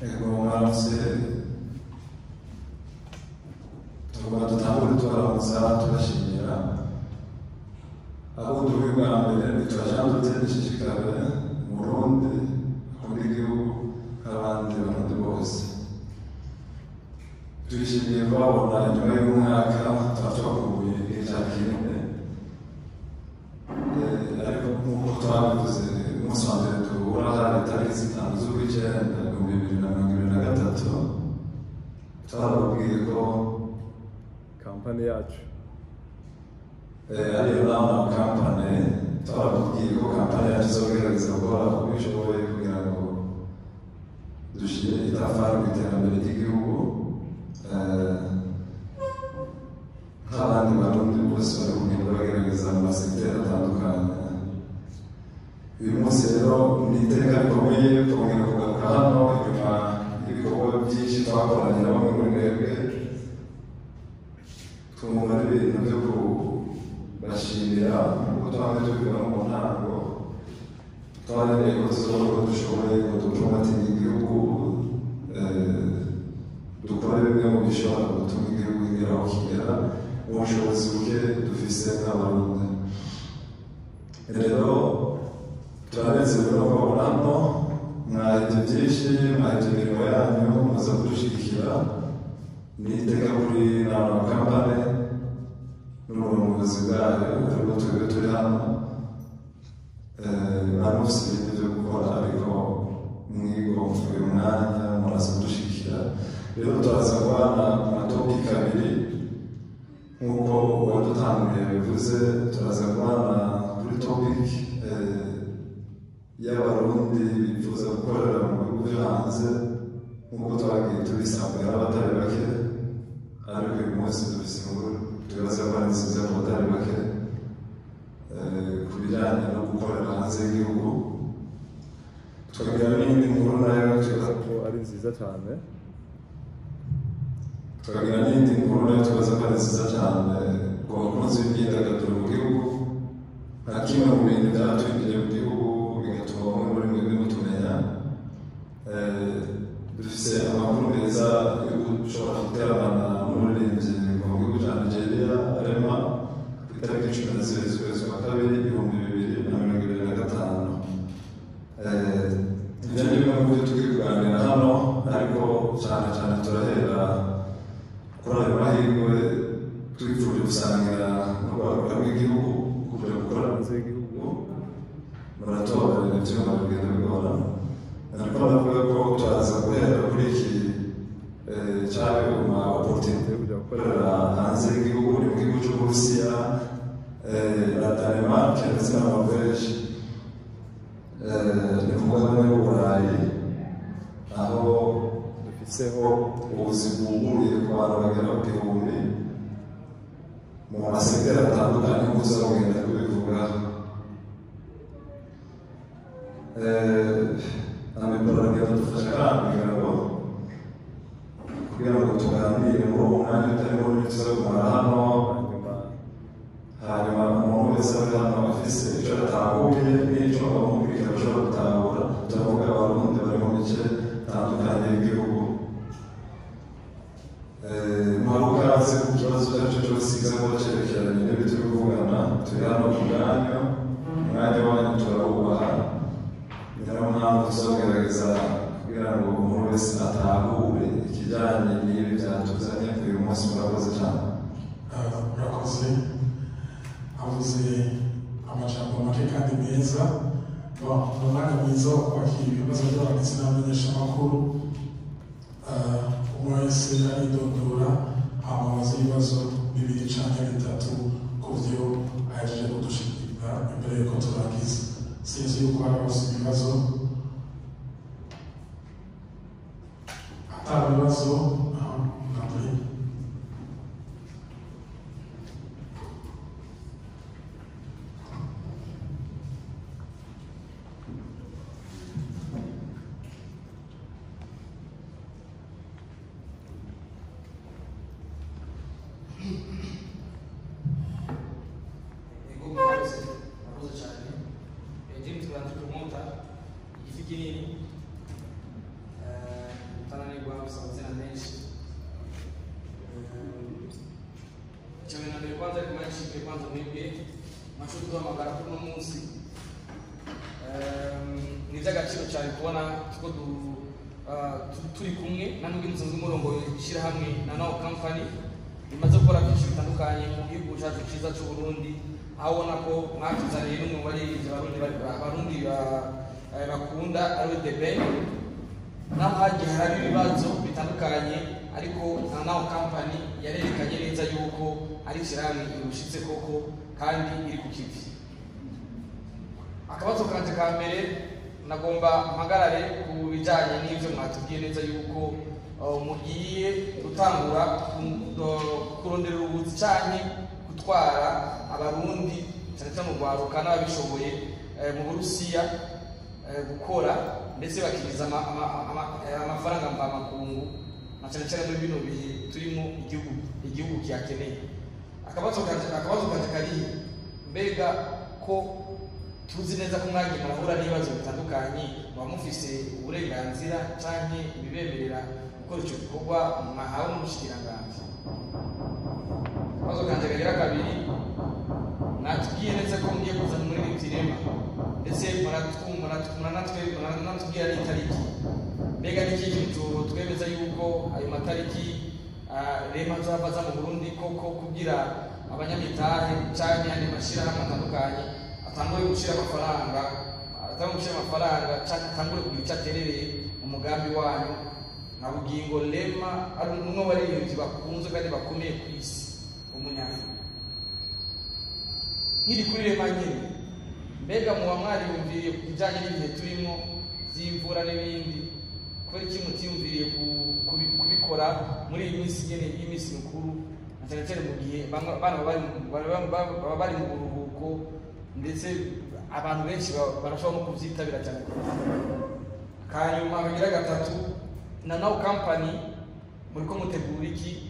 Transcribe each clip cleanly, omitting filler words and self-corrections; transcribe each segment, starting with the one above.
ego maramutse tuvuga dutangure tubaramutsa tubashimira abo duhuye bwa mbere ntitubashaka dushishikare mu Burundi akunda igihugu nk'abandi barundi bose turishimiye kubabona nyuma y'umwaka twakubuye icya kindi ariko nk'uko twabivuze umunsi wa mbere duhura hari itariki zitanu z'ukw'icyenda 2023 twababwiye ko kampani yacu ariyo nama kampani twababwiye ko kampani yacu izogerageza gukora uko ishoboye kugira ngo dushyire itafari ku iterambere ry'igihugu nk'abandi barundi bose bari kugenda bagerageza mu masegiteri atandukanye. Uyu munsi rero ni iteka rikomeye kongera kugaruka hano inyuma y'ibikorwa byinshi twakoranye na bamwe muri mwebwe twumva ari ibintu byo kubashimira kuko twamaze tubibona mu ntango twaremeye ko tuzakora uko dushoboye ngo dupromotinge igihugu dukora bimwe mu bishobora gutuma igihugu kigera aho kigera mu bushobozi buke dufise nk'abarundi. Rero turanezerewe no kubabona hano mwahebye byinshi mwahebye imirimo yanyu muza kudushyigikira ni iteka kuri nama kampani n'ubuyobozi bwayo ariko twebwe turi hano bari mufite ibintu byo gukora ariko mwigo uyu mwanya muraza kudushyigikira. Rero turaza kubana ku matopiki abiri nk'uko uwadutanguye bivuze turaza kubana kuri topiki y'abarundi bifuza gukorera mu bihugu byo hanze nk'uko twagiye tubisabwa n'abatari bake ariko uyu munsi dufite inkuru tubaza ko ari nziza ku batari bake ku bijyanye no gukorera hanze y'igihugu. Tukagira n'indi nkuru nayo tubaza ko ari nziza cyane tukagira n'indi nkuru nayo tubaza ko ari nziza cyane ku bakunzi b'imyidagaduro mu gihugu nka kimwe mu bintu byatwinjiye mu gihugu bigatuma bamwe muri mwebwe mutumenya. Dufise amakuru meza yo gushobora guterana n'umuririmbyi mu gihugu cya Nigeria Rema ku itariki 12 z'ukwezi kwa kabiri 2025. Ibyo ni bimwe mu byo tugiye kuganira hano ariko cyane cyane turahera kuri ayo mahirwe twifuje gusangira n'urwaruka rw'igihugu kuja gukora hanze y'igihugu muratorera ibyuma bigenda bigora ariko ndavuga ko turaza guhera kuri iki cyawe uma opportunité yo kujya gukorera hanze y'igihugu ni mu gihugu cy'Uburusiya na Denmark ndetse na Norvège ni ku mugabane w'Uburayi aho dufiseho ubuzi bwuguruye ku bantu bagera ku gihumbi mu masegiteri atandukanye nk'uko uzagenda kubivuga. Amikoro aragenda dufasha kandi kugira ngo tuganire muri uwo mwanya utarimo n'ibyo kumara hano hanyuma umuntu wese ari hano afise icyo atahuye n'icyo abamubwira bashobora gutahura turavuga abarundi bari mu bice bitandukanye by'igihugu. Muharukaze ku kibazo icyo ari cyo cyose kiza kuba cyerekeranye n'ibyo turi kuvugana turi hano ku mwanya wanyu turawubaha niyo mpamvu tuzogerageza kugira ngo umuntu wese atahure ikijyanye n'ibi byatuzanye uyu munsi. Murakoze cyane. Murakoze avuze amajambo make kandi meza umwanya mwiza wo kwakira ibibazo by'abanditsi n'abamenyeshamakuru umwe wese aridondora amabaza ibibazo bibiri cyangwa bitatu ku byo ahejeje kudushikira imbere y'uko turangiza. Sinzi yuko hari abafite ibibazo atari ibibazo ntabwo James Grant Promoter, Ifigini, kwanza mwebwe mashuti duhamagara kuri uno munsi ni iby'agaciro cyane kubona ko turi kumwe nanubwo musanzwe umurongo w'ishyirahamwe na Now Company imaze gukora byinshi bitandukanye mu gihugu cyacu cyiza cy'u Burundi, aho ubona ko mwatuzaniye n'umwe mu abarundi bakunda ari The Ben, naho hagiye hari ibibazo bitandukanye ariko na Now Company yarerekanye neza yuko ari ishyirahamwe irushitse koko kandi iri ku kivi. Akabazo kanje ka mbere nagomba mpagarare ku bijyanye n'ibyo mwatubwiye neza yuko mugiye gutangura kurondera ubuzi cyane gutwara abarundi cyane cyane mu Rwaruka n'ababishoboye mu Burusiya gukora ndetse bakiriza amafaranga mvamakungu na cyane cyane muri bino bihe turimo igihugu kiyakeneye. Akabazo kanje karihe, mbega ko tuzi neza ko mwagiye murahura n'ibibazo bitandukanye, muba mufise uburenganzira canke ibibemerera gukora icyo gikorwa mwahawe n'umushikiranganji? Akabazo kanje kagira kabiri, mwatubwiye neza ko mugiye kuzana umuririmbyi Rema ndetse muranatubwira n'itariki, mbega n'iki kintu twemeza yuko ayo matariki Rema azava aza mu Burundi koko kugira abanyamitahe canke andi mashirahamwe atandukanye atangure gushira amafaranga atangure kugira icyo aterereye umugambi wanyu na bugingo Rema ari umwe baririmbyi bakunze kandi bakomeye ku isi umunyafurika. Nkiri kuri Rema nyine, mbega muba mwariyumviriye ku bijyanye n'ibihe turimo by'imvura n'ibindi, kubera iki mutiyumviriye kubikora muri iyi minsi nyine y'iminsi mikuru, na cyane cyane mu gihe baba bari mu buruhuko ndetse abantu benshi barashobora no kubyitabira cyane. Hanyuma kagira gatatu, na Now Company muriko mutegura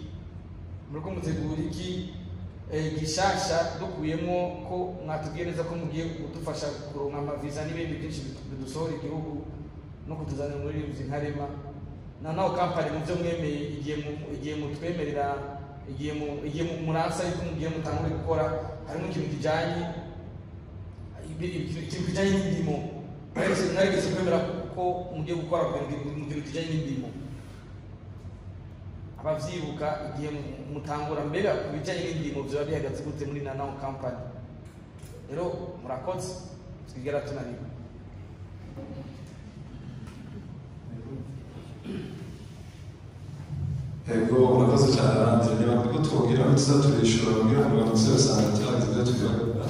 iki gishasha dukuyemo ko mwatubwiye neza ko mugiye kudufasha kuronka amaviza n'ibindi byinshi bidusohora igihugu no kutuzanira umuririmbyi nka Rema. Na Now Company mu byo mwemeye igihe mutwemerera igihe muransa yuko mugiye mutangure gukora, harimo ikintu kijanye n'indimo, narigeze kwemera ko mugiye gukora mu kintu kijanye n'indimo. Abavyibuka igihe mutangura mbega ku bijyanye n'indimo byaba bihagaze gute muri na Now Company? Rero murakoze, twigera tunaniwe. Ego murakoze cyane ranze, niba ko twubwira ko tuzaturishura kugira ngo abantu bose basanga cyane ibyo tugaragara.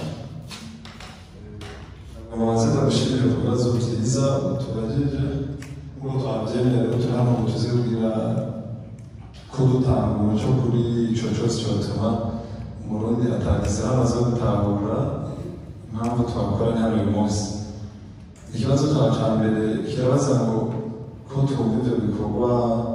Amaze ndabashimira ku bibazo byiza tubajije, nk'uko twabyemera ko turi hano ngo tuzibwira ko dutanga umuco kuri icyo cyose cyatuma umurundi atagize amaze gutahura impamvu twakoranye hano uyu munsi. Ikibazo cya mbere kirabaza ngo ko twumva ibyo bikorwa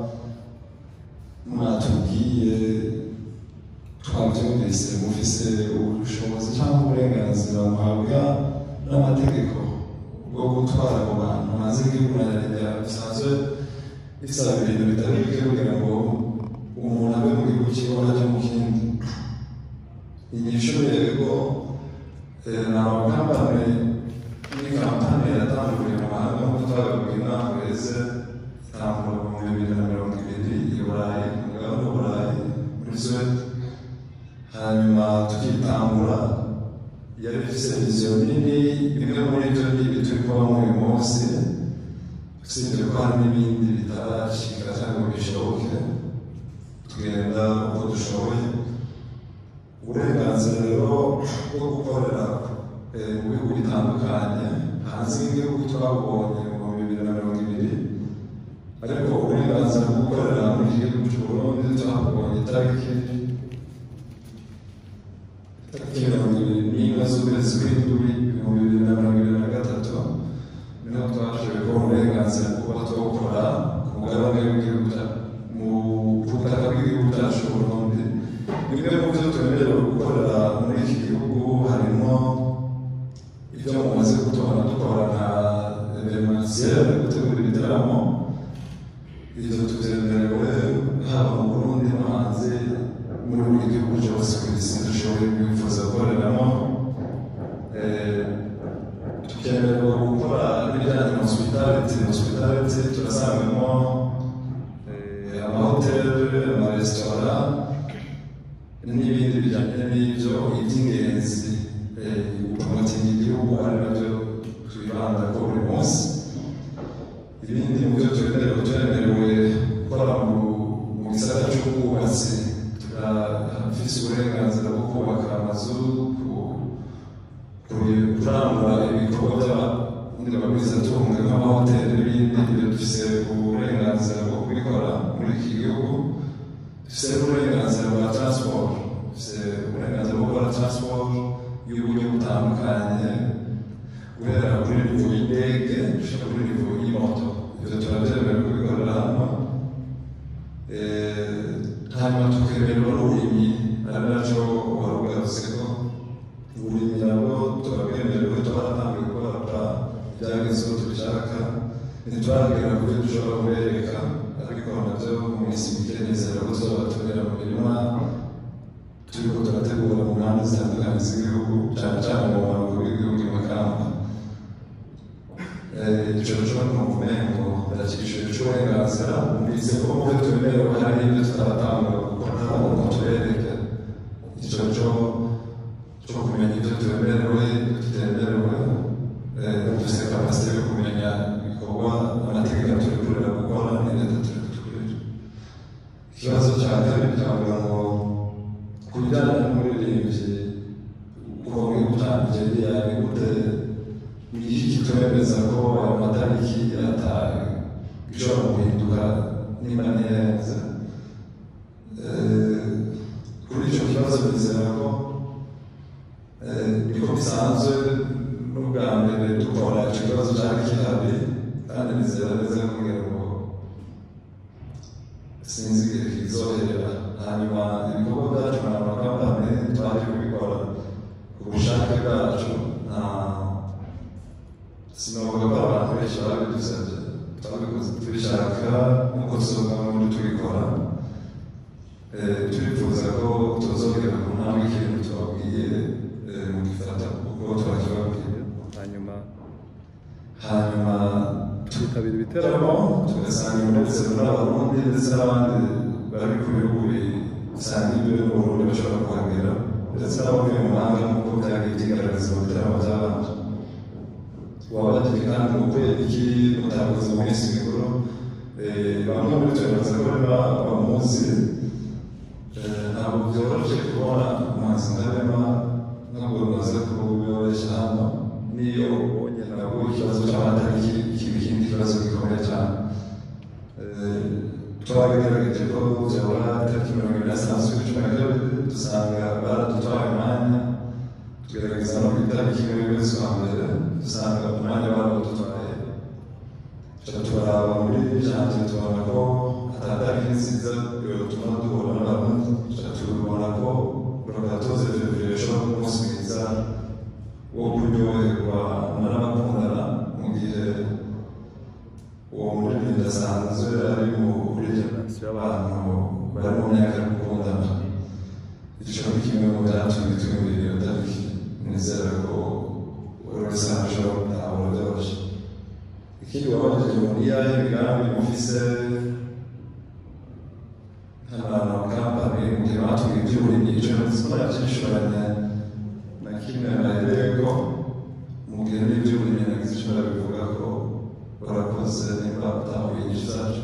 mwatubwiye twabyumvise, mufise ubushobozi cyangwa uburenganzira muhabwa n'amategeko bwo gutwara abo bantu hanze y'igihugu na leta bisanzwe bisaba ibintu bitari bike kugira ngo umuntu abe mu gihugu cy'ibona cyo mu kindi. Inyishu yego na Company ni kampani yatanguriye mu mahanga nk'uko twabibwiye inama wese itangura mu 2020 i Burayi, mu mugabane w'Uburayi muri Suède. Hanyuma tukitangura yari ifise viziyo nini, bimwe muri ibyo n'ibi turi kubamo uyu munsi, usibye ko hari n'ibindi bitarashika cyangwa ngo bishoboke, tugenda uko dushoboye. Uburenganzira rero bwo gukorera mu bihugu bitandukanye hanze y'igihugu twabonye mu 2020, ariko uburenganzira bwo gukorera muri iki gihugu cy'u Burundi twabonye itariki 20 z'ukwezi kw'indwi mu 2023, niho twashoboye kubona uburenganzira bwo kuba twakora ku mugabane w'igihugu mu butaka bw'igihugu cyacu u Burundi. Bimwe mu byo twemerewe gukorera muri iki gihugu harimo ibyo mumaze gutubona dukora nka evenementiel, gutegura ibitaramo. Ibyo tubyemerewe haba mu Burundi no hanze muri buri gihugu cyose ku isi dushoboye kwifuza gukorera hospitality turasangamo amahoteli, amaresitora n'ibindi bijyanye n'ibyo iby'ingenzi gupromotinga igihugu ari nabyo twibanda ko buri munsi. Ibindi mu byo twemerewe gukora mu gisata cy'ubwubatsi, turafise uburenganzira bwo kubaka amazu, kurangura ibikorwa by'abagwizatunga nk'amahoteli n'ibindi. Ibyo dufise uburenganzira bwo kubikora muri iki gihugu. Dufise uburenganzira bwa transport, dufise uburenganzira bwo gukora transport y'uburyo butandukanye, guhera kuri nivo y'indege gushika kuri nivo y'imoto. Ibyo turabyemerewe kubikorera hano. Hanyuma tukemererwa n'uburimyi, ari nacyo warugarutse ko uburimyi nabwo turabwemerewe, twaratangiye gukora ibyagezeho tubishaka, ntitwaragera ku byo dushobora kubereka, ariko nabyo mu minsi mike nizera ko tuzabatumira mu mirima turiko turategura mu mpande zitandukanye z'igihugu, cyane cyane mu muhango w'igihugu i Makamba. Ico cyo ni ukumengo ndakishije c'uburenganzira, mbitse ko mu byo twemerewe hari ibyo tutaratangura gukora ngo tubereke. Ico cyo kumenya ibyo twemerewe, ibyo tutemerewe, dufise kapasite yo kumenya ibikorwa amategeko turikurira gukora n'ibyo turikurira. Ikibazo cya kabiri cyavuga ngo ku bijyanye n'umuririmbyi uko mwigutangiye ryari gute, ni iki kitwemeza ko ayo matariki gishobora guhinduka niba neza. Kuri icyo kibazo nizera ko niko bisanzwe n'ubwa mbere dukora icyo kibazo cyari gihari, kandi nizera neza kugira ngo sinzi igihe kizohera. Hanyuma ibikorwa byacu na Makamba twaje kubikora ku bushake bwacu, sinavuga ko abantu benshi babidusabye, twabikoze tubishaka nk'uko tuzoga muri tubikora. Turifuza ko tuzogera ku ntambwe ikintu tubabwiye mu gifata uko twakibabwiye. Hanyuma twitabira ibiteramo tugasanga ndetse n'Abarundi ndetse n'abandi bari ku bihugu bisanga ibyo mu Burundi bashobora kuhagera, ndetse n'abavuye mu mahanga nk'uko byagiye byigaragaza mu bitaramo byabanje. Wabajije kandi mu kwezi mutakoze mu minsi mikuru, bamwe muri twe baza ko bamuzi. Ntabwo byoroshye kubona umuhanzi nka Rema ntabwo baza kubyoresha hano, niyo ubonye nabwo ikibazo cy'amatariki kiba ikindi kibazo gikomeye cyane. Twabigerageje ko byabura tariki 27 dusanga baradutwaye umwanya, tugerageza no ku itariki imwe y'ukwezi kwa mbere dusanga umwanya baradutwaye. Turaraba muri janvier tubona ko atatariki nziza yotuma duhura n'Abarundi, tubona ko Rokatoze Fevrier ishobora kuba umunsi mwiza wo kuryoherwa n'abakundana, mu gihe uwo muririmbyi asanzwe ari muri generasiyo y'abantu bari mu myaka yo gukundana. Icyo ni kimwe mu byatumye twiyumvira iyo tariki. Nizera ko buri wese ashobora gutahura byoroshye. Ikindi wabajije ngo ni iyahe migambi mufise nk'abantu ba kampani mu gihe batubwiye iby'uburimyi, icyo sinakishoranye na kimwe nahereko mu gihe n'iby'uburimyi nagize icyo barabivuga ko barakoze niba batahuye inyinshi zacu.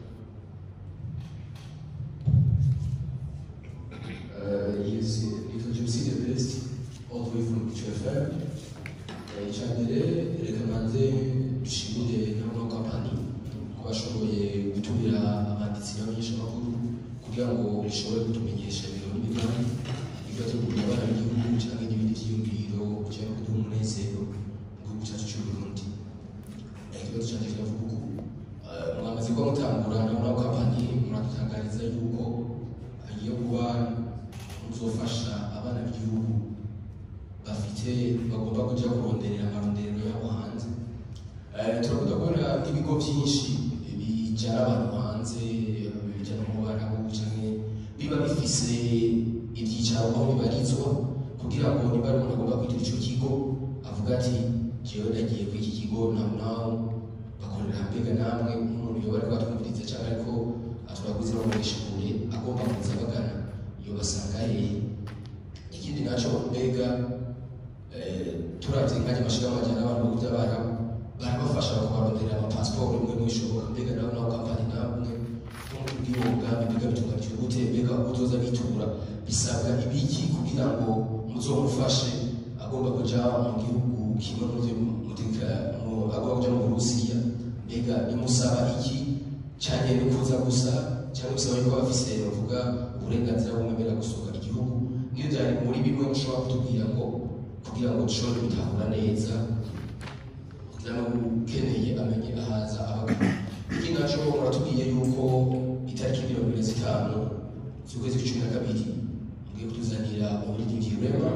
Yes, it was Jimmy the best all the way from QFM. Icyambere reka manze dushimire n'abo kampani ko bashoboye gutumira abanditsi n'abanyeshamakuru kugira ngo bishobore kutumenyesha ibintu n'imigambi bigategura abana b'igihugu cyangwa n'ibindi byiyumviro cyangwa kuduha umunezero mu gihugu cyacu cy'u Burundi. Ikibazo cyanjye kiravuga uko mwamaze kuba mutangura n'abo kampani muradutangariza yuko hagiye kuba muzofasha abana b'igihugu bagomba kujya kuronderera amarondero yabo hanze. Turakunda kubona ibigo byinshi bijyana abantu hanze, bijyana mu Barabu cyangwa biba bifise ibyicaro aho bibarizwa, kugira ngo niba ari umuntu agomba kwigira icyo kigo avuga ati jewe nagiye kuri iki kigo naho bakorera mbega namwe umuntu yoba ariko atwumviriza cyangwa ariko atwaguze bamugisha kure agomba kuza bagana iyo basanga ikindi naco mbega turavye nk'aje mashirahamwe n'abantu bo by'abarabu barabafasha bakabarondera amapasiporo imwe n'ishoboka mbega nawe nawe kampani namwe nk'ubwiyo mugambi mbega bitunganyijwe gute mbega utoza bitura bisabwa ibiki kugira ngo muzomufashe agomba kuja mu gihugu kimwe agomba kuja mu Burusiya mbega imusaba iki cyane no kuza gusa cyangwa bisaba yuko bafise bavuga uburenganzira bumwemerera gusohoka igihugu niyo byari muri bimwe mushobora kutubwira ngo kugira ngo dushobore gutahura neza kugira ngo ukeneye amenye ahaza abagana ikindi naco muratubwiye yuko itariki 25 z'ukwezi kwa 12 mugiye kutuzanira umuririmbyi Rema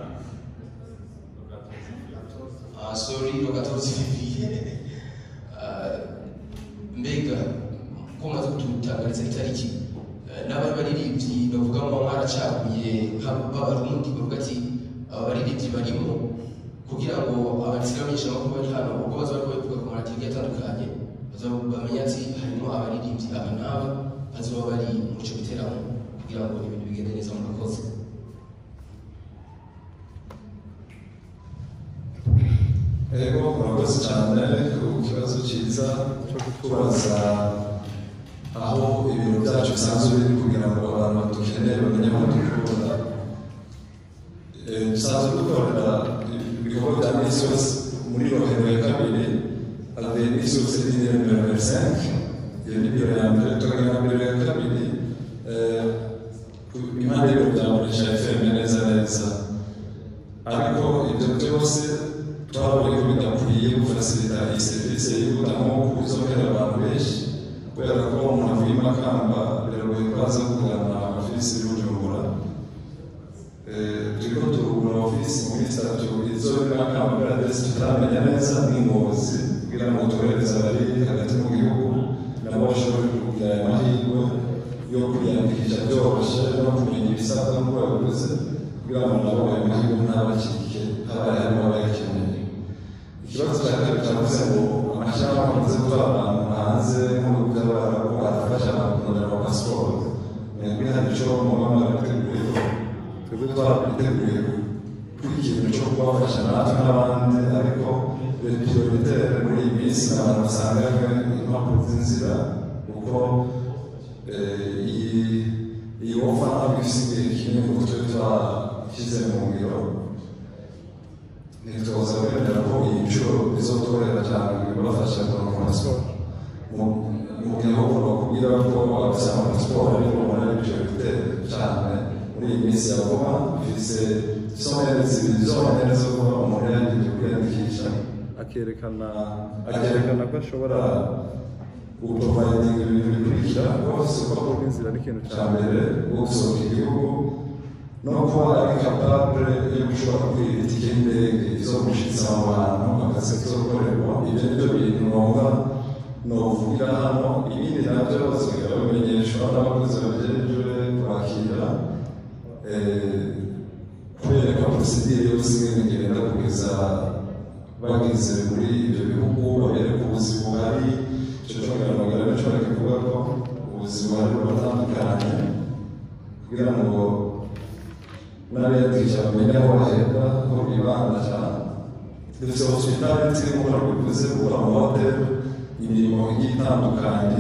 sorry le 14 février mbega ko maze kututangariza itariki n'abari baririmbyi bavuga ngo mwaracaguye nk'abarundi bavuga ati abaririmbyi barimo kugira ngo abasigamishije amakuru bari hano ubwo baza bavuga ku maradiyo atandukanye bamenya ati harimo abaririmbyi aba n'aba bazoba bari mu cyo biteramo kugira ngo ibintu bigende neza murakoze. Ego murakoze cyane ku kibazo cyiza cyo kutubaza aho ibintu byacu bisanzwe biri kugira ngo abantu badukeneye bamenye aho dukunda. Dusanzwe dukorera ibikorwa bya misi yose muri rohero ya kabiri avec misi yose n'indi nimero 25 iyo ni biro ya mbere tukagira biro ya kabiri impande y'ibiro bya Murisha FM neza neza ariko ibyo byose twabonye ko bidakwiye gufasilita iyi serivisi y'ubutamo kuzokera abantu benshi kubera ko umuntu avuye i Makamba biragoye ko aza kugana ofisi y'Ubujumbura turiko turugura ofisi muri statu izo i Makamba adresi tutaramenya neza n'Ingozi kugira ngo tuhereze abari hagati mu gihugu nabo bashobore kugira amahirwe yo kwiyandikisha byoroshye no kumenya ibisabwa nk'uko yabivuze kugira ngo nabo ayo mahirwe ntabakike habaye harimo abayakeneye. Ikibazo cya kabiri cyavuze ngo amashyamba amaze gutwara abantu hanze nk'ubu by'abarabu arafasha abantu kubonera amapasiporo mwebwe hari icyo muba mwarateguye twebwe twarabiteguye kuri ikintu cyo kubafasha natwe n'abandi ariko prioritaire muri iyi minsi abantu basanganywe impapuro z'inzira kuko iyi ofa ntabwo ifite igihe kinini kuko twe twashyize mu ngiro ntituza kwemera ko iyi nshuro izotworera cyane bibafasha kubona amasiporo mu gihe ahubwo bakubwira ko abafite amasiporo ariko ubona ari prioritaire cyane muri iyi minsi ya vuba bifite isomero zibiri zonyine zo kuba umuntu yagiye kwiyandikisha akerekana ko ashobora guprovidinga ibintu bikurikira rwose urupapuro rw'inzira n'ikintu cya mbere rwo gusohoka igihugu no kuba ari capable yo gushobora kwiga itike y'indege izomushitsa mu bantu akazi kizokorerwa ibyo nibyo bintu ngombwa novugira hano ibindi nabyo basigaye babimenyeshwa n'abakozi babijejwe kwakira kubereka procedure yose ingene igenda kugeza bageze muri ibyo bihugu babereka ubuzi buhari icyo cyongeragara n'icyo barakivuga ko ubuzi buhari buratandukanye kugira ngo n'abiyagisha bamenye aho bahera aho bibanda cyane dufite hospitality nk'uko nabivuze gukora mu mahoteli imirimo igiye itandukanye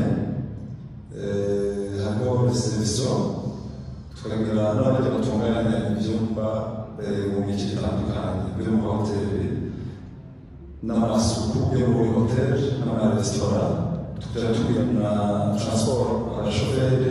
hariho reception tukagira n'abajya batunganya ibyumba mu mico itandukanye byo mu mahoteli n'amasuku yo muri hoteli n'amaresitora tukajya tugira na transport abashoferi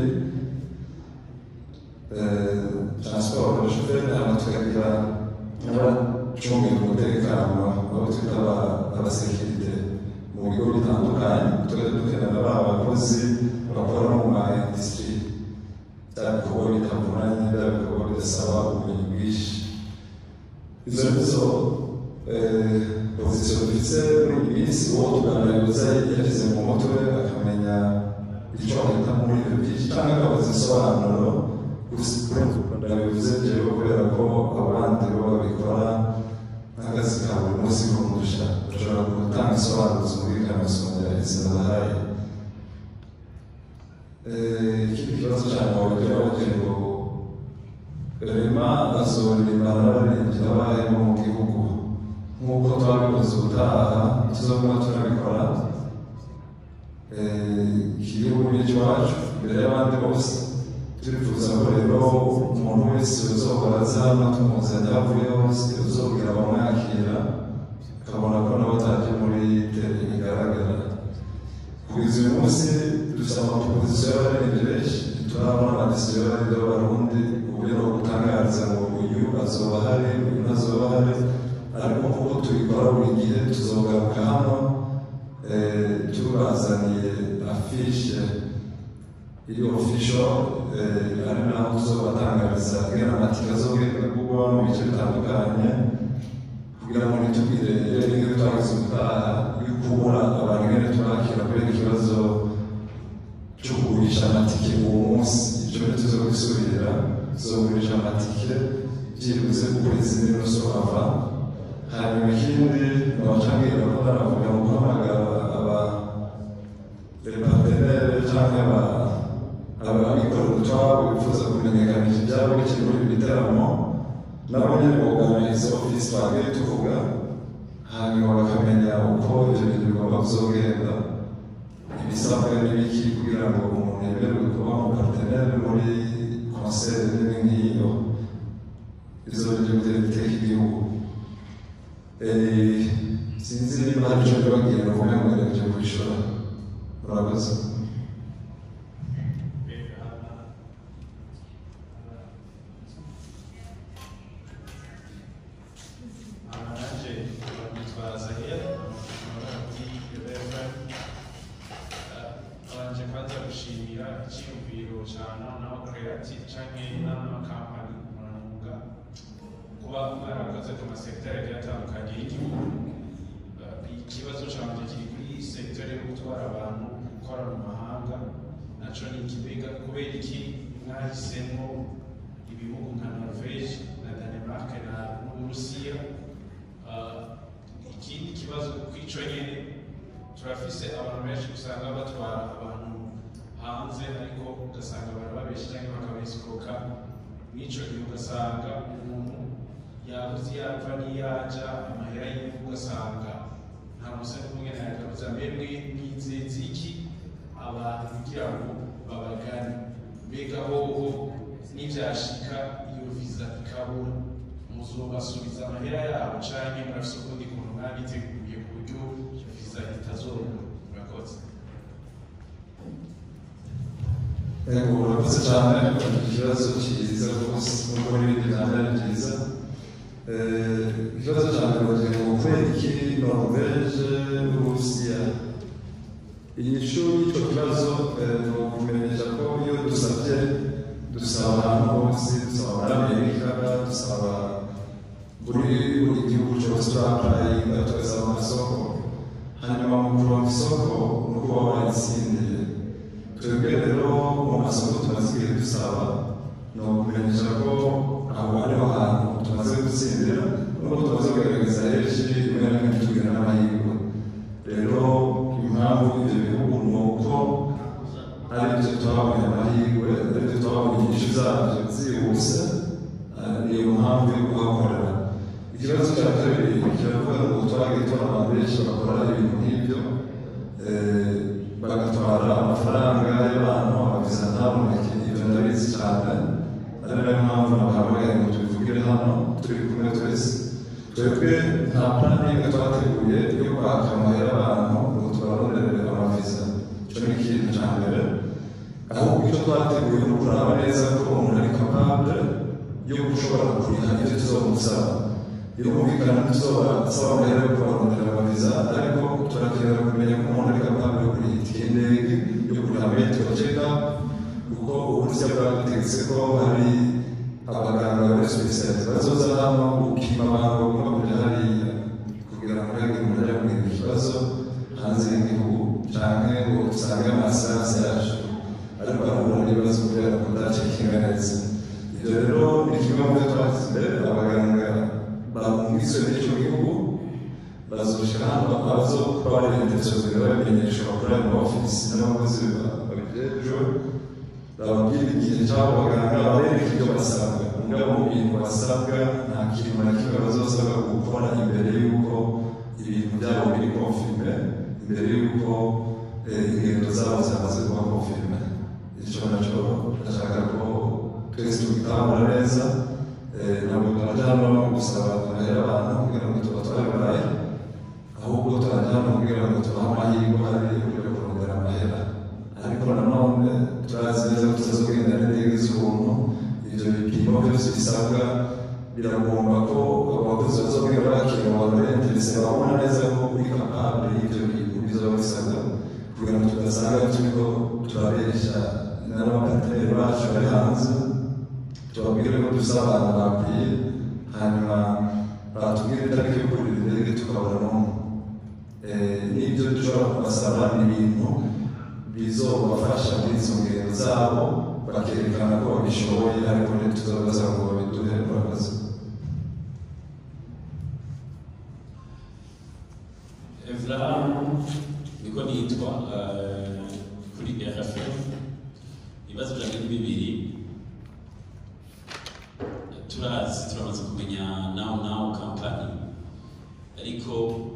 transport abashoferi hano tukagira n'abacungira umutekano abo twita abasekirite mu bigo bitandukanye tukajya dukenera ba bakozi bakora mu ma industry bya bikorwa bitavunanye bya bikorwa bidasaba ubumenyi bwinshi izo nizo pozisiyo dufite muri iyi minsi uwo tuganiriza yageze mu mutwe akamenya icyo ahita muri ibyo byinshi cyangwa akabaza isobanuro kurenza uko ndabivuze byewe kubera ko abandi bo babikora n'akazi ka buri munsi kumurusha bashobora gutanga bisobanuza muri kaminuza ya Israel. Ikindi kibazo cyane wagira ngo rema azorimba n'abarengera abayeho mu gihugu nk'uko twabikoze ubutaha tuzoguma turabikora igihugu n'icy'iwacu imbere y'abandi bose turifuza ko rero umuntu wese uzohora aza hano tumuzanye avuye hose uzobwira abamwakira akabona ko nawe ataje muri tere igaragara. Kugeza uyu munsi dufite amapozisiyo y'abarengera benshi turabona amadisiyo y'abarengera b'abarundi uburyo bwo gutangariza ngo uyu azoba ahari uyu ntazoba ahari, ariko kuko tubikora buri gihe tuzogaruka hano tubazaniye afishe iri official ari naho tuzobatangariza kugira amatike azogenda kugwa mu bice bitandukanye kugira ngo nitubwire rero twagize ubutaha yo kubura abantu nyine tubakira kubera ikibazo cyo kugurisha amatike uwo munsi. Ibyo rero tuzobisubira tuzogurisha amatike byibuze ku kwezi n'inusu ava. Hanyuma ikindi nabacambwira ko naravuga ngo guhamagara abapartenere cyangwa abikorera utwabo bifuza kumenyekanisha ibyabo bikiri muri ibi bitaramo nabo nyine boganiza ofisi twagiye tuvuga, hanyuma bakamenya uko ibyo bintu bigomba kuzogenda, ibisabwa n'ibiki kugira ngo umuntu yemererwe kuba umupartenere muri konseri nini nk'iyo izongera guteka igihugu. Sinzi niba hari icyo bagiye bavuga ngo baje kwishura. Murakoze. Ikibazo cyane kiri kuri sekiteri yo gutwara abantu gukora mu mahanga nacyo ni ikibega kubera iki mwahisemo ibihugu nka Norvege na Denmark n'Uburusiya. Ikindi kibazo kw'icyo nyine turafise abantu benshi usanga batwara abantu hanze ariko ugasanga barababeshya cyangwa bakabesikoka, n'icyo gihe ugasanga umuntu yabuze yapfa n'iyaja amahera y'igihugu ugasanga nta musore kumwe na yakabuza mwebwe mwizeza iki abantu kugira ngo babagane, mbega hoho n'ibyashika iyo viza ikabura muzobasubiza amahera yabo canke murafise ukundi kuntu mwabiteguye ku buryo iyo viza itazobura? Murakoze. Urakoze cyane, ikibazo cyiza rwose nubwo n'ibindi byaba ari byiza. Ikibazo cyane bagira ngo kubera iki Norvege n'Uburusiya. Inyishu y'icyo kibazo ni ukumenyesha ko iyo dusaba ahantu hose, dusaba muri Amerika, dusaba buri gihugu cyose turapurayinga tugasaba amasoko, hanyuma mu kuronka isoko ni uko waba wayitsindiye. Twebwe rero mu masoko tumaze igihe dusaba ni ukumenyesha ko aho ariho hantu tumaze gutsindira nubwo tumaze kugaragaza henshi rimwe na rimwe tugira n'amahirwe. Rero impamvu ibyo bihugu ni uko ari byo twabonye amahirwe, ari byo twabonye inyinshi zabyo zihuse, niyo mpamvu yo kuhakorera. Ikibazo cya kabiri kiravuga ngo twagiye tubona abantu benshi bakora ibintu nk'ibyo bagatwara amafaranga y'abantu amaviza ntaboneke. Ibyo ndabizi cyane, ari nayo mpamvu nabahamagaye ngo tubivugire hano turi kumwe twese. Twebwe nta plan n'imwe twateguye yo kwaka amahera abantu ngo tubarondere amaviza, icyo ni ikintu cya mbere. Ahubwo icyo twateguye ni ukuraba neza ko umuntu ari capable yo gushobora kuriha ibyo tuzomusaba. Birumvikana tuzobasaba amahera yo kubarondera amaviza, ariko turakenera kumenya ko umuntu ari capable yo kuriha itike y'indege, yo kuriha medical check-up, kuko Uburusiya bwategetse ko hari abaganga bari specialist bazoza hano gupima abantu bagomba kujya hariya kugira ngo ntihagire umuntu ajya kugira ikibazo hanze y'igihugu cyangwa ngo dusange amasazi yacu ariko arahura n'ibibazo kubera kudacekinga neza. Ibyo rero ni kimwe mu byo twashyize imbere. Abaganga bumvise n'icyo gihugu bazoshika hano abazokora bari interested babimenyesha bakora mu office n'abakozi babijejwe bababwira igihe cyabo baganga babereka ibyo basabwa mugabo mu bintu basabwa nta kintu na kimwe bazosabwa gukora imbere y'uko ibintu byabo biri confirme imbere y'uko ingendo zabo zamaze kuba confirme icyo nacyo ndashaka ko twese tubitahura neza ntabwo turajya hano gusaba amahera abantu kugira ngo tubatware burayi ahubwo turajya hano kugira ngo tubahe amahirwe hari yo kurondera amahera ariko nanone turazi neza ko tutazogenda n'indege z'ubuntu ibyo bipimo byose bisabwa biragomba ko abakozi bazogenda bakira abantu b'interese babona neza ko uri capable y'ibyo bintu bizaba bisabwa kugira ngo tudasanga turiko turabesha n'abapateneri bacu bari hanze tubabwire ko dusaba abantu bakwiye hanyuma batubwire itariki yo kurira indege tukabona n'umwe n'ibyo dushobora kubasaba ni ibintu bizobafasha muri izo ngendo zabo bakerekana ko babishoboye ariko ntituzabaza ngo babiduhe murakoze. Evra niko nitwa kuri RFF ibibazo byanjye ni bibiri turamaze kumenya now company ariko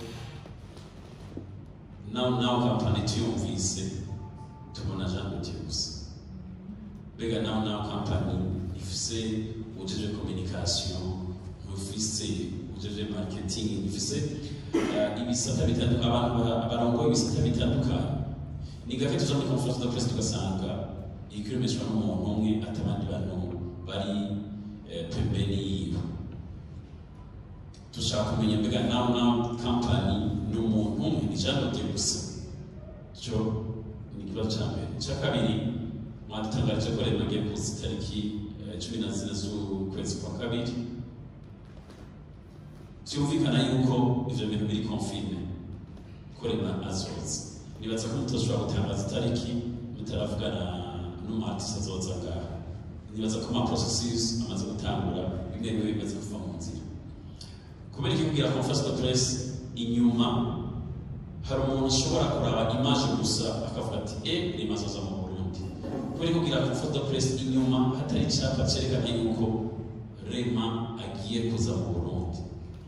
now company tuyumvise tubona jambo gusa bega now company ifise ujeje communication ifise ujeje marketing ifise ibisata bitandukanye abantu abarongo ibisata bitandukanye ni gake tuja muri conference de presse tugasanga ikiremeshwa n'umuntu umwe atabandi bantu bari pembeni yiwe dushaka kumenya mbega now company n'umuntu umwe ijambo gusa cyo ni ikibazo cya mbere icya kabiri mwadutangarije ko rero bagiye kuza itariki 14 z'ukwezi kwa kabiri byumvikana yuko ivyo bintu biri confirme ko rema azoza nibaza ko mutoshobora gutangaza itariki mutaravugana n'umuartiste azoza ngaha nibaza ko ama processes amaze gutangura bimwe bimwe bimaze kuva mu nzira kubera ko kugira conference de presse inyuma hari umuntu ushobora kuraba image gusa akavuga ati rema azoza mu Burundi kubera ko kugira conference de presse inyuma hatari icyapa cyerekana yuko rema agiye kuza mu Burundi.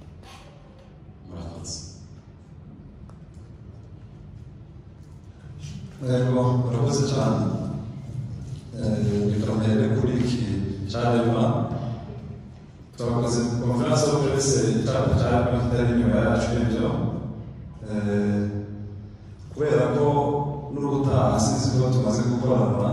Murakoze cyane bikamere kuri iki cyarema twakoze conference de presse icyapa cyarema kitari inyuma yacu n'ibyo kubera ko n'ubutaha sinzi ko tumaze gukorana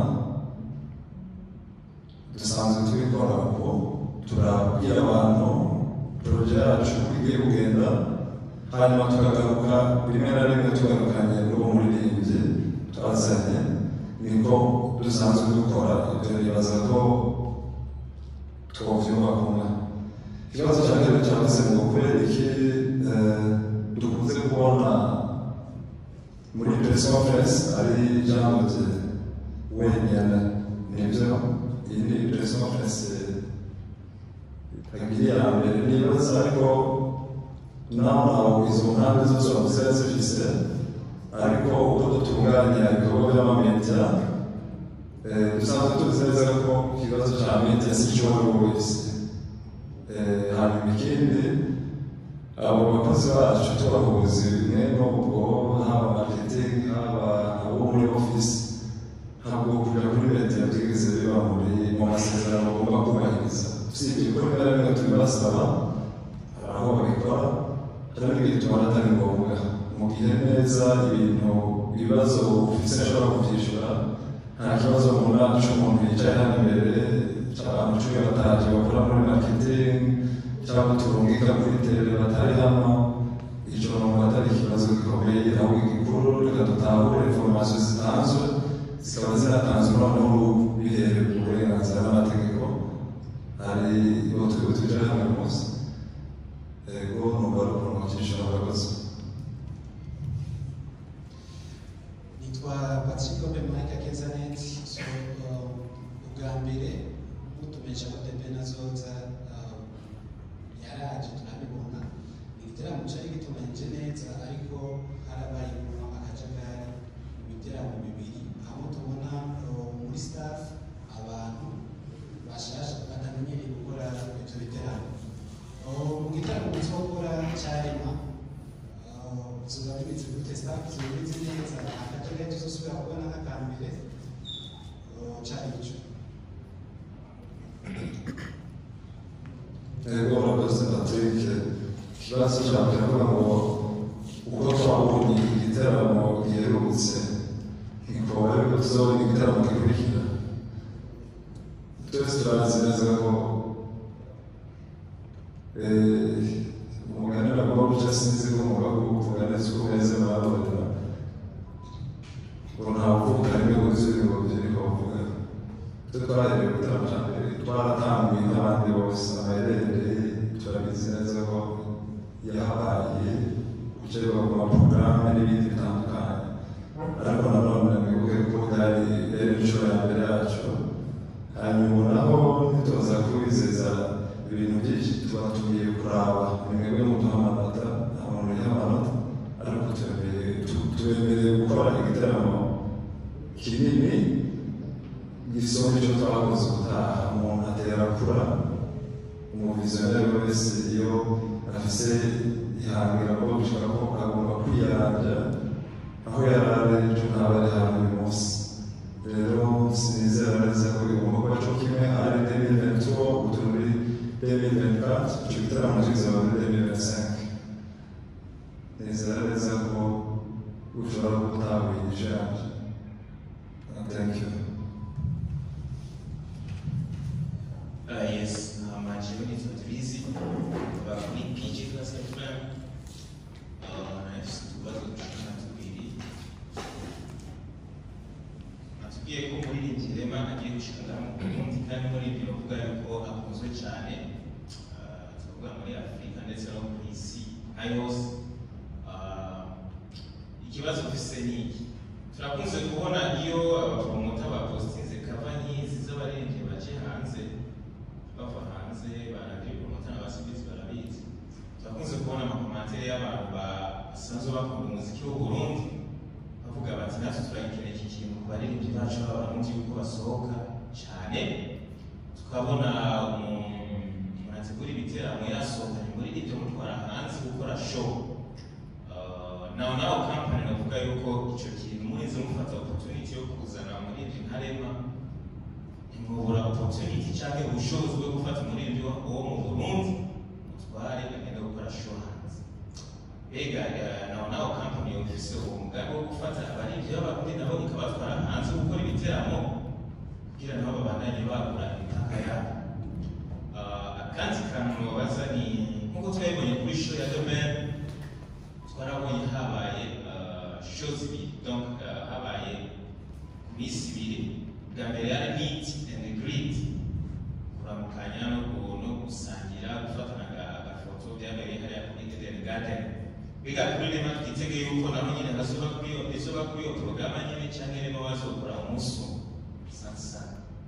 dusanzwe tubikora uko turabwira abantu proje yacu igiye kugenda hanyuma tukagaruka rimwe na rimwe tugarukanye n'uwo muririmbyi twazanye niko dusanzwe dukora ibyo nibaza ko twovyumva kumwe ikibazo cya mbere cyavuze ngo kubera iki dukunze kubona muri press conference ari ijambo rye wenyine nibyo iyi ni press conference agiriye ya mbere nibaza ariko naho izo mpamvu zose wavuze zifise ariko uko dutunganya ibikorwa by'amamedia dusanzwe tuzi neza ko ikibazo cya media si cyo wari wese hanyuma ikindi abo bakozi bacu tubahuza bimwe n'ubwo haba marketing haba abo muri office ntabwo kujya kuri media byigeze biba mu masezerano bagomba kubahiriza usibye ko rimwe na rimwe tubibasaba hari aho babikora hari n'igihe tubona atari ngombwa mu gihe neza ibintu ibibazo ufite ashobora kubyishyura nta kibazo mu nacu umuntu yicaye hano imbere cy'abantu 15 bakora muri marketing cyangwa turungika kuri tele batari hano icyo numva atari ikibazo gikomeye aho igikuru reka dutahure information zitanzwe zikaba zinatanzwe noneho bihereye ku burenganzira n'amategeko hari ubu twicaye hano rwose ego numva ari ukuntu bakishyura abakozi. Nitwa Patrick Obemarika Kezanet ubwa mbere mutumenyesha ko Pepe nazoza yaraje turabibona ni igitaramo cyari gitunganije neza ariko mbere cyari ico. Ego murakoze Patrick, ikibazo cya mbere avuga ngo uko twabonye igiteramo giherutse ntikoba ariko tuzabona igiteramo gikurikira. Twese turazi neza ko umugani nagomba guca sinzi ko umugabo uvuga neza uko meze muraborera ngo ntavuga rimwe wuzuye ngo byari kuvuga. Twe twahereye ku gitaramo cya mbere twaratanguye nk'abandi bose amaherereye turabizi neza ko yahabaye gucerwa ku maporogaramu n'ibindi bitandukanye, ariko nanone mwibuke ko byari inshuro ya mbere yacu. Hanyuma naho ntituza kubizeza ibintu byinshi, tuba tugiye kuraba mwebwe muduha amanota, nta muntu uriho amanota, ariko tubemereye gukora igitaramo kinini gisoma icyo twakoze ubutaha. Umuntu atera kura, umuvizioneri wese iyo afise ihangira ko gushaka ko agomba kwiyaranja aho yarari ejo ntaba ari hano uyu munsi. Rero sinizera neza ko igomba kuba cyo kimwe ari 2023 ubu muri 2024, icyo gitaramo kizaba muri 2025. Nizera neza ko ushobora gutahura ijambo. Thank you. Yes, my journey is not easy. But we PG plus FM. Nice to work with Atubwiye ko muri iyi dilema agiye gushikana mu Burundi kandi muri ibyo bavuga yuko akunzwe cyane, tuvuga muri Afurika ndetse no ku isi nka yose. Ikibazo gifise ni iki? Turakunze kubona iyo abapromota bapostinze kava nk'izi z'abaririmbyi baje hanze, bava hanze baragiye promota n'abasibizi barabizi. Turakunze kubona amakomantere y'abantu basanzwe bakunda umuziki w'u Burundi bavuga bati natwe turagikeneye iki kintu ku baririmbyi bacu b'abarundi yuko basohoka cyane. Tukabona umuntu ategura ibiteramo yasohokanye muri ibyo mutwara hanze gukora show. Naho company navuga yuko icyo kintu muhize mufata opportunity yo kuzana muri ibyo ntarema, imubura opportunity cyangwa ubushobozi bwo gufata muri ibyo uwo mu Burundi mutware agenda gukora show hanze. Ega naho company yofise uwo mugambi wo gufata abaririmbyi b'abarundi nabo ikabatwara hanze gukora ibiteramo kugira nabo babandanye bagura imipaka yabo. Akandi kantu babaza ni nk'uko twabibonye kuri show ya Domaine, twarabonye habaye shows ibiri, donc habaye misi ibiri. Bwa mbere yari meet and greet, kuramukanya no gusangira, gufatana agafoto byabereye hariya kuri Eden Garden. Biga kuri rema twitegeye yuko nabo nyine bazoba kuri iyo porogaramu nyine cyangwa rero bazokora umunsi sansa.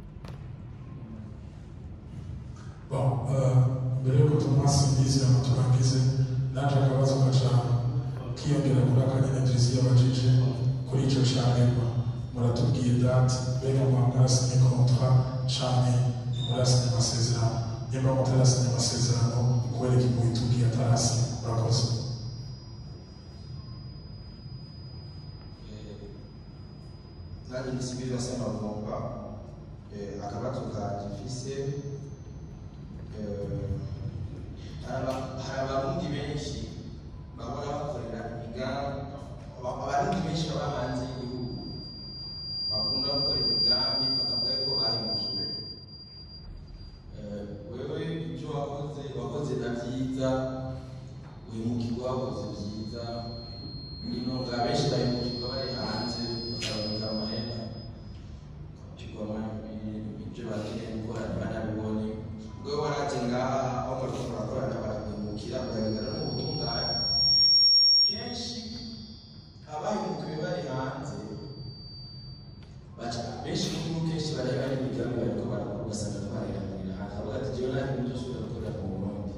Bon, mbere yuko tumwasi mbizi amaturangize naje akabazo gaca kiyongera kuri akanyene Drizzy yabajije kuri icyo cyaremba. Muratubwiye date, mbega mwasinye contrat canke murasinye amasezerano? Nimba mutarasinye amasezerano kubera iki muhitubwiye atarasinye? Murakoze. Nanjye nisibiri basema vumba akabazo kanje mfise, hari abarundi benshi bahora bakorera imigambi, abarundi benshi baba hanze y'igihugu bakunda gukorera imigambi bakavuga ko bahemukiwe. Wewe ibyo wakoze na byiza, uhemukirwa wakoze byiza, inonga benshi bahemukirwa bari hanze bakaboneka amahera ibyo bakeneye gukora ntibanabibone. Ubwo waraje ngaha aho muriko murakorana barahemukira, urabigaragara n'ubutungane. Kenshi abahemukiwe bari hanze baca benshi mu gihugu kenshi bari imigambi bariko barakora ugasanga twareranira hanze, avuga ati jewe nari nzosubira gukorera mu Burundi.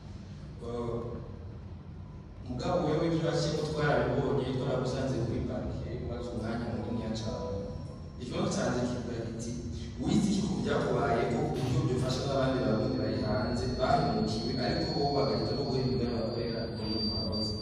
Mugabo wewe ibyo washyiramo twarabibonye, twaragusanze kuri banki umaze umwanya munini cyane. Ikibazo cyanjye kivuga kiti wize iki ku byakubayeho ku buryo byufasha n'abandi barundi bari hanze bahemukiwe ariko bo bagahita no guha imigambi bakorera muri Burundi.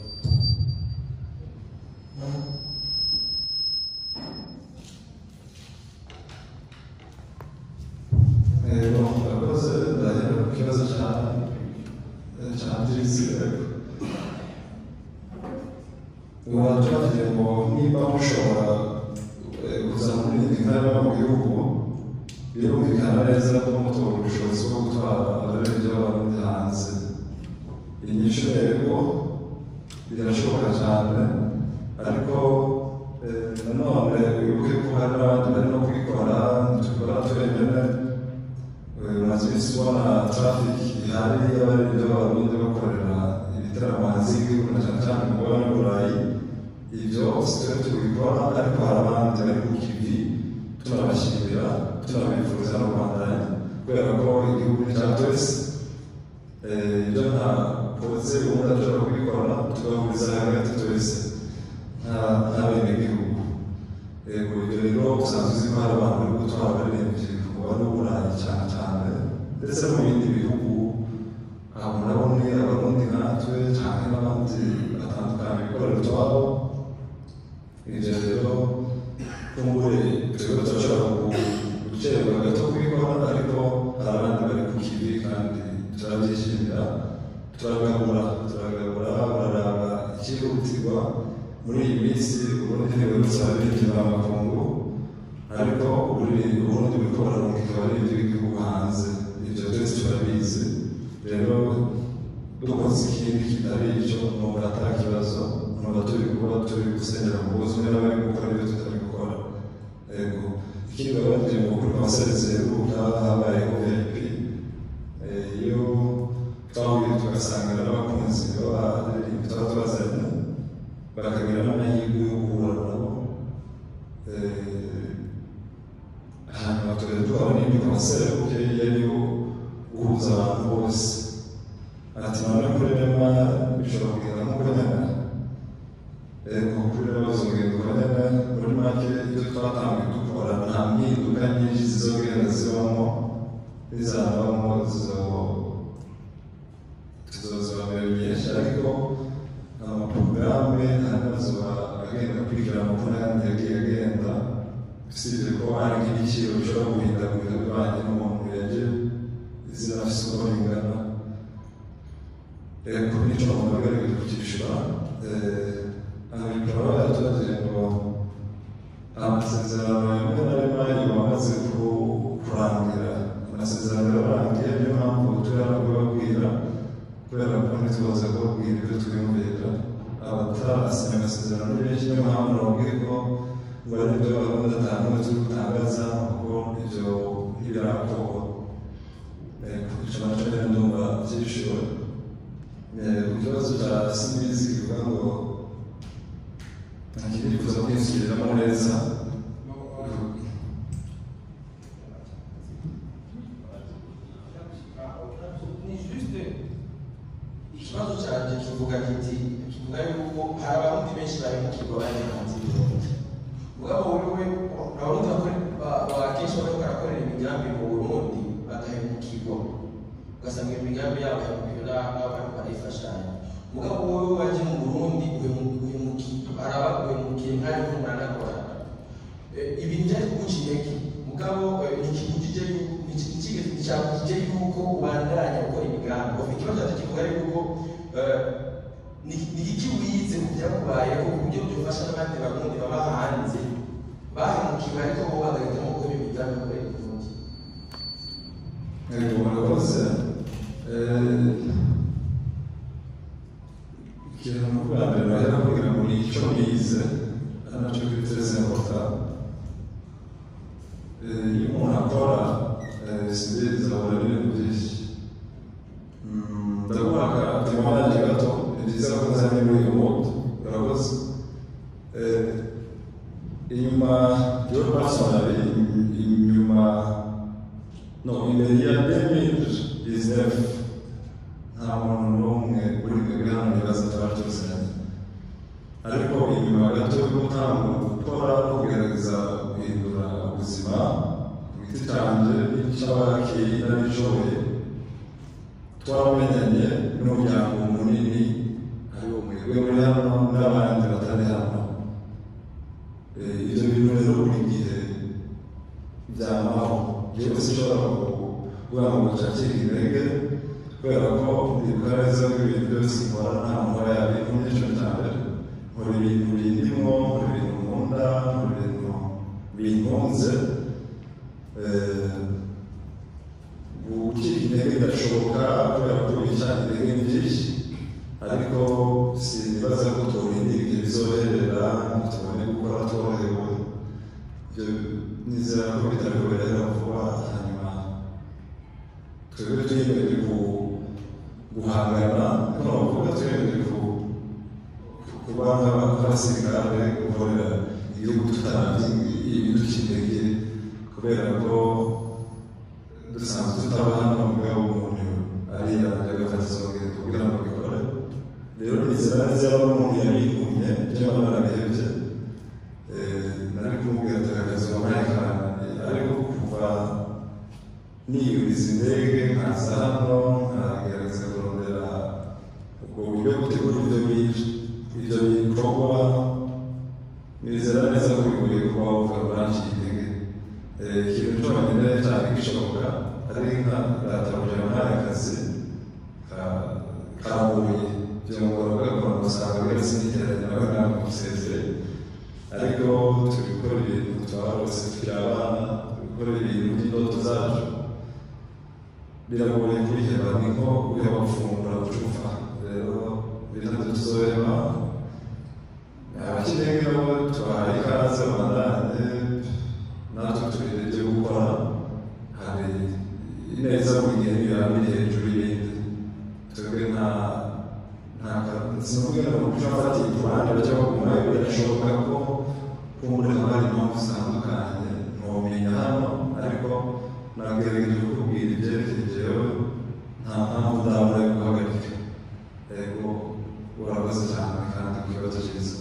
intara mu gihugu birumvikana neza ko umutungo ubushobozi bwo gutwara abarenze b'abarundi hanze inyishu rero birashoboka cyane ariko nanone wibuke ko hari n'abandi bari no kubikora tubikora twenyine maze iminsi ubona traffic ihari y'abarenze b'abarundi bakorera ibitaramo hanze y'igihugu na cyane cyane mu mugabane w'uburayi ibyo twe tubikora ariko hari abandi bari ku kivi tunabashimira tunabifuriza no kubandanya kubera ko igihugu ni cya twese ibyo nta polisi ubundi ashobora kubikora tugahuriza hagati twese n'abenegihugu yego ibyo rero usanzwe uzi ko hari abantu bari gutwara abaririmbyi ku mubare w'uburayi cyane cyane ndetse no mu bindi bihugu aho nabo ni abarundi nkatwe cyane n'abandi batandukanye bikorera utwabo ibyo rero kumbure twebwe turashobora gucererwa gato kubikora ariko hari abandi bari ku kivi kandi turabyishimira turagabura bararaba ikihutirwa muri iyi minsi uburundi ntibuherutse abaririmbyi b'amakungu ariko uburundi buriko burarungika abaririmbyi b'igihugu hanze ibyo twese turabizi rero dukoze ikindi kitari icyo numva atari ikibazo numva turi kuba turi gusengera mu buzima n'abari gukora ibyo tutari gukora yego ikindi babanje ngo kuri konseri ziheruka habayeho VIP iyo twahuye tugasangira n'abakunzi b'abaririmbyi tuba tubazanye bakagira n'amahirwe yo guhura nabo hanyuma tugahita tukabona indi konseri kuko yariyo guhuza abantu bose ati none kuri rema bishobora kugenda nk'uko nyine kuri rema bizogenda uko nyine muri make ibyo twatangiye dukora nta mpinduka nyinshi zizogenda zibamo n'izanabamo tuzozibabera nyinshi ariko amaporogaramu anazoba agenda akurikirana uko n'ayandi yagiye agenda usibye ko hari nk'ibiciro bishobora guhindagurika bivanye n'umuntu yaje izina afise uko ringana kuri nico umuntu agaragaje kukishyura aha bikaba byatubajije ngo amasezerano rimwe na rimwe iyo bamaze kurangira amasezerano yararangiye niyo mpamvu turara kubabwira kubera ko ntitubaza kubabwira ibyo twiyumvira abatarasinya amasezerano ni benshi niyo mpamvu nababwiye ko ngo ari ibyo gahunda atanu turi gutangaza kuko ibyo ntibirakorwa icyo nacyo rero ndumva byishyuwe ku kibazo cya simbizi kivuga ngo ntakiri nifuza kwisubiriramo neza ikibazo cyanjye kivuga yuko hari abarundi benshi bari mu kigo bari hanze y'uburundi mugabo wewe abarundi akenshi bariko barakorera imigambi mu burundi bagahemukirwa ugasanga imigambi yabo yahemukirwa n'abantu barayifashanya mugabo wewe waje mu burundi arabaguhemukiye mwari ko muranakora ibi ntibyari kuguca intege mugabo nticyakugije yuko ubandanya gukora imigambi ikibazo cyanjye kivuga yuko ni iki wize ku byakubayeho ku buryo byufasha n'abandi barundi baba hanze bahemukiwe ariko bo bagahitamo gukora imigambi bakorera uburundi murakoze ikintu mu bwa mbere bahera kugira ngo ni icyo bize ari nacyo kwiteza importa iyo umuntu akora sinzi ahura n'ibintu byinshi ndaguha akatemanje gato ni byiza ko nzanye muri uyu modo urakoze inyuma yo personally inyuma no imbere ya 2019 nta muntu n'umwe uri hano ntibaza twari tuziranye ariko inyuma gato yo gutanga gukora no kugerageza guhindura ubuzima ku giti cyanjye n'icy'abakiri n'abishoboye twaramenyanye n'umuryango munini ariwo mwebwe muri hano n'abandi batari hano ibyo bintu rero buri gihe byamaho yewe sinshobora kuvuga ngo nshakire intege kubera ko ndibuka neza ko ibintu byose nkora nta muntu yabintumye icyo cya mbere nkora ibintu bindimo nkora ibintu nkunda nkora ibintu binkunze gucika intege birashoboka kubera ko ibicana intege ni byinshi ariko sinibaza ko turindira igihe bizoherera tubone gukora tworohewe ibyo nizera ko bitaryohera vuba hanyuma twebwe twiyemeje guhangana ko bavuga twiyemeje kuba nk'abasirikare gukorera igihugu tutaravye ibiduca intege kubera ko dusanzwe tutaba hano mugabo umuntu ariya agafata izogenda kugira ngo bikore rero nizera neza yaba umuntu yabigumye cyangwa narabihevye nari kumubwira ati akazi wamayekana ariko kuva niyuriza indege nkaza hano nkagerageza kurondera ubwo buryo gutegura ibyo bikorwa nizera neza ko bigoye kuba wavuga ngo naciye intege ikintu cyonyine cyari gishoboka ari nka databuja wahaye akazi kabuye byongora ugakora umusaruro wese n'iteranye nawe nawe musezere ariko turi gukora ibintu twarose tukiri abana turi gukora ibintu by'indoto zacu biragoye kubiheba ni nko guheba gufungura gucupa rero bitatu tuzoheba abakeneye nabo tubahaye ikaze bandanye natwe turi ibyo gukora hari ineza buri gihe biba biri hejuru y'ibindi twebwe nta sinavuga ngo turafatira iruhande cyangwa kumurayo birashoboka ko kumbure haba hari impamvu zitandukanye ntiwamenya hano ariko nagerageje kukubwira ibyerekeye jewe nta mpamvu ndabura yo guhagarika yego urakoze cyane kandi ku kibazo cyiza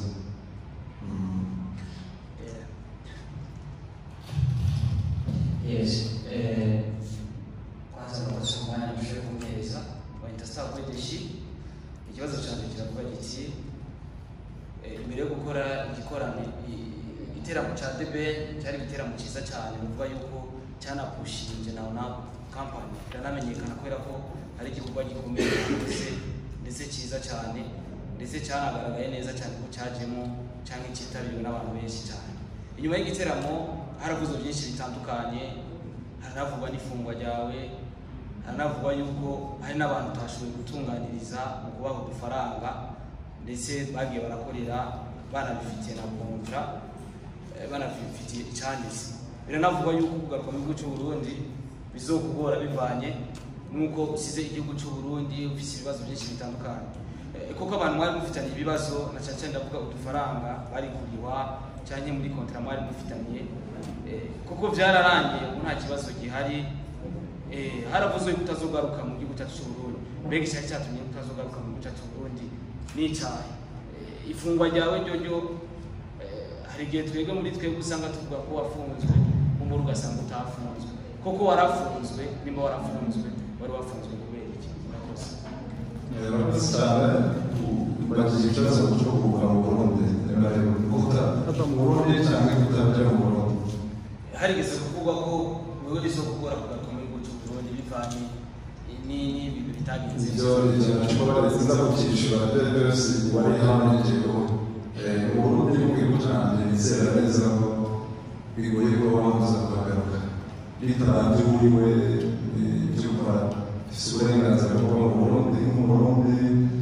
Yes, kwanza nakoze umwanya mfashe kumpereza wahita start kwedeshi ikibazo cyane kiravuga giti imbere yo gukora igiteramo cya DB cyari igiteramo cyiza cyane bivuga yuko cyanapushinje na company iranamenyekana kubera ko ari igikorwa gikomeye ndetse cyiza cyane ndetse cyanagaragaye neza cyane ko cyajemo cyangwa cyitabiriwe n'abantu benshi cyane inyuma y'igiteramo haravuzwe byinshi bitandukanye haravugwa n'ifungwa ryawe haravugwa yuko hari n'abantu utashoboye gutunganiriza mu kubaha udufaranga ndetse bagiye barakorera banabifitiye na kontra banabifitiye icyanditse biranavugwa yuko kugaruka mu gihugu cy'u Burundi bizokugora bivanye nuko usize igihugu cy'u Burundi ufite ibibazo byinshi bitandukanye kuko abantu mwari mufitanye ibibazo na cyane ndavuga udufaranga bari kuriwa cyane muri kontra mwari mufitanye kuko byararangiye ubu nta kibazo gihari haravuzwe kutazogaruka mu gihugu cyacu cy'u Burundi mbega cyari cyatumye kutazogaruka mu gihugu cyacu cy'u Burundi n'icyayi ifungwa ryawe ryo hari igihe twebwe muri twebwe usanga tuvuga ko wafunzwe umuru ugasanga utafunzwe koko warafunzwe nimba warafunzwe wari wafunzwe kubera iki murakoze murakoze cyane bagize ikibazo cyo kuva mu Burundi kuta mu Burundi cyangwa kutajya mu Burundi harigeze kuvugwa ko wewe bizo gukora kugaruka mu gihugu cy'u Burundi bivanye n'ibintu bitagenze ibyo nashobora kuza kucyishura byose wari hano n'igero mu Burundi mu gihugu cyanjye nizera neza ko bigoye ko wamuza kugaruka bitabye uriwe ibyo ukora ufite uburenganzira bwo kuba mu Burundi nk'umurundi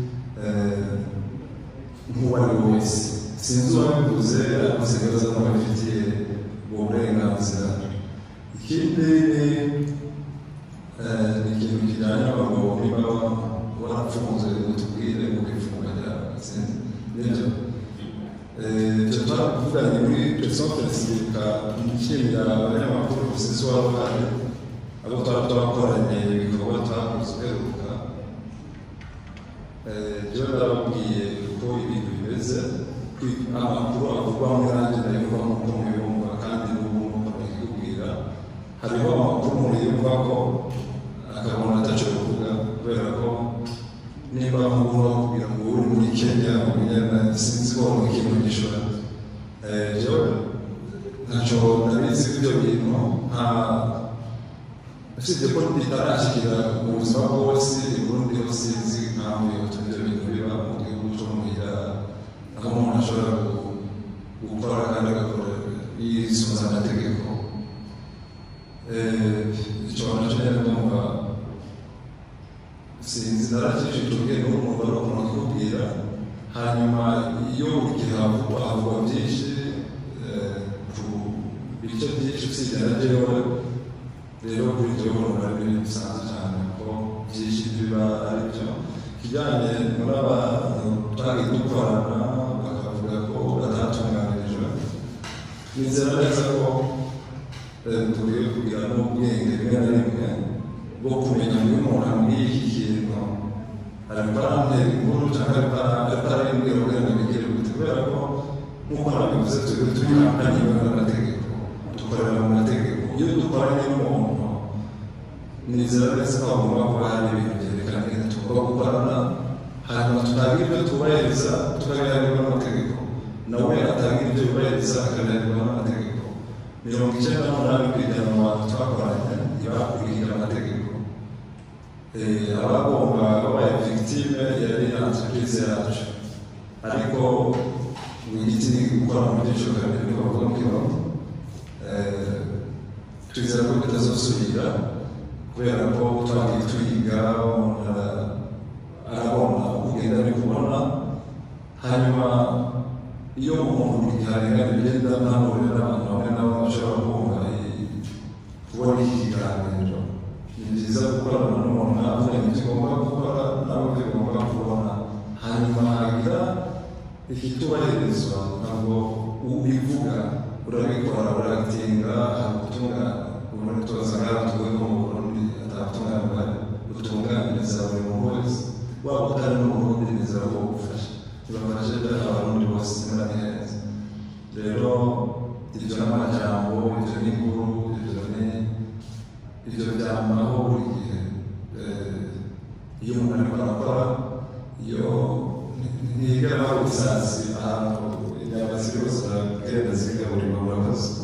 nk'uwari wese sinzi uwabivuze ariko sigaza n'ababifitiye ubwo burenganzira ikindi ni ikintu kijyanye n'abagabo niba warafunzwe tubwire mu kwifunga ryawe nibyo icyo twaravuganye muri presiyo perezida nshimira abanyamakuru umusizi w'abahari abo twakoranye ibikorwa twakoze uheruka rero ndababwiye uko ibintu bimeze amakuru avugwa muri nanjye ndayumva nk'uko mubibumva kandi n'ubu bakikubwira hariho amakuru muriyumva ko akabona ataco kuvuga kubera ko niba nk'ubu bakubwira ngo uri muri Kenya sinzi ko mu kintu gishora jewe ntaco ndabizi ibyo bintu usibye ko bitarashikira mu buzima bwose Burundi hose nzi impamvu y'uko ibyo bintu biba mu gihugu cyo muhira aho umuntu ashobora gukora kandi agakora yisunze amategeko icyo nacyo nyine ndumva sinzi narakijije ubwenge n'umuntu wari umuntu akikubwira hanyuma iyo buri gihe havugwa byinshi ku bice byinshi usibye na jewe rero kuri jewe urumva ari ibintu bisanzwe cyane ko byinshi biba ari byo kijyanye muri abantu twagiye dukorana bakavuga ko batatunganirijwe nizera neza ko dukwiye kugira n'ubwenge rimwe na rimwe bwo kumenya ngo umuntu ambwiye iki kintu ariko arantera inkuru cyangwa ariko arambwira kugira ngo bigire gute kubera ko nk'uko nabivuze turi kampani n'amategeko dukorera mu mategeko iyo dukoranye n'umuntu nizera neza ko hagomba kuba hari ibintu byerekana neza tugomba gukorana hanyuma tutagira ibyo twubahiriza tukabihanirwa n'amategeko nawe atagira ibyo yubahiriza akabihanirwa n'amategeko 98% kw'ijana mu bantu twakoranye ntibakurikira amategeko abagomba babaye victime yari entreprise yacu ariko igiti ni gukora mu byinshi kabiri niko bavuga mu kibazo twizera ko bitazosubira kubera ko twagiye twiga arabona kugenda ari kubona hanyuma iyo umuntu buri gihe arengana bigenda ntanurira n'abantu bamwe nabo bashobora kumva kubona iki kiganiro ni byiza gukorana n'umuntu navuga ibyo ugomba gukora nabo ibyo ugomba kubona hanyuma hagira ikitubahirizwa ntabwo ubivuga urabikora urabitinga gutungana ubundi tubaza ngaho tuvuge ko mu Burundi atatungana gutunganiriza buri muntu wese waba utari no mu Burundi nizera ko ugufasha tubafashe abarundi bose muri neza rero ibyo n'amajambo ibyo n'inkuru ibyo byamaho buri gihe iyo umuntu ariko arakora iyo ntigera aho isazi ahantu inyama ziri zose ziragenda zigaburirwa murakoze